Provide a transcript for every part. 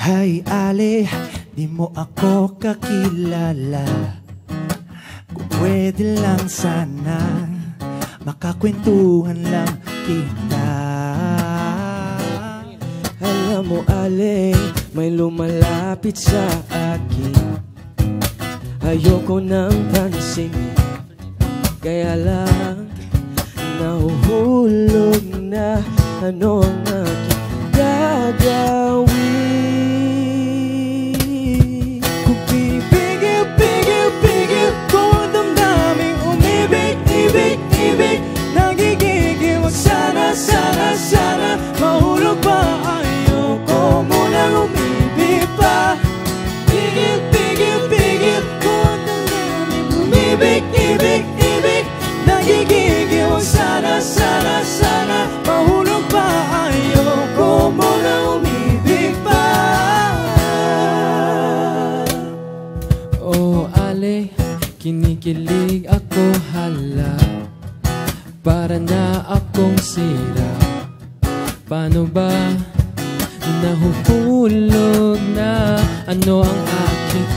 Hay Ali, di mo ako kakilala. Kung pwede lang sana makakwentuhan lang kita. Alam mo Ali, may lumalapit sa akin. Ayoko nang pansinin, kaya lang nahuhulog na ano ang aking gagawin. Kung pipigil ko ang damdaming umibig, nagigigil. Sana mahulog pa. Ayoko munang umibig pa. Pigil ko ang damdaming umibig, nagigigil. Sana mahulog pa. Ayoko munang umibig pa. Oh Ali, kinikilig ako hala, para na akong sira. Paano ba nahuhulog na ano ang aking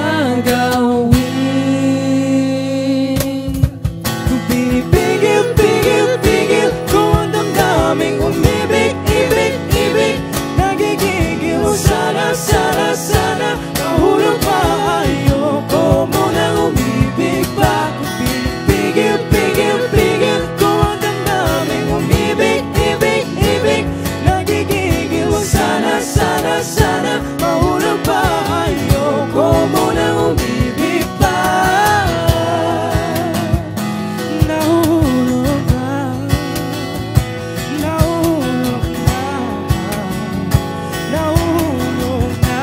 gagawin? Kung pinipigil ko ang damdaming umibig, nagigigil. Sana mahulog pa. Ayoko munang umibig pa. Kung pinipigil ko ang damdaming umibig, nagigigil. Sana mahulog pa. Ayoko munang umibig pa. Nahulog na.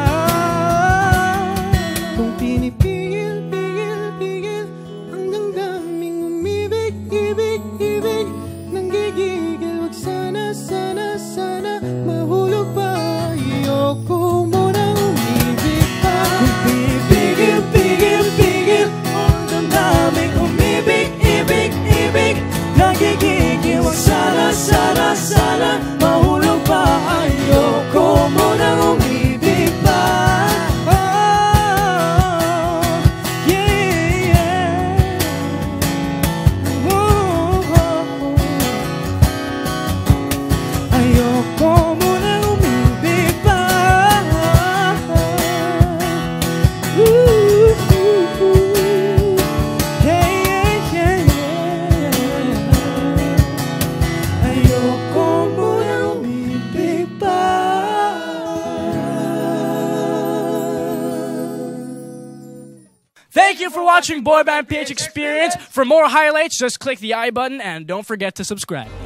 Kung pinipigil ang damdaming umibig, nanggigigil. Wag sana mahulog pa. Ayoko munang umibig pa. Kung pinipigil ang damdaming umibig, nagigigil. Wag sana mahulog pa. Ayoko munang umibig pa. Ayoko munang umibig pa. Ayoko munang umibig pa. Thank you for watching Boy Band PH Experience. For more highlights, just click the I button and don't forget to subscribe.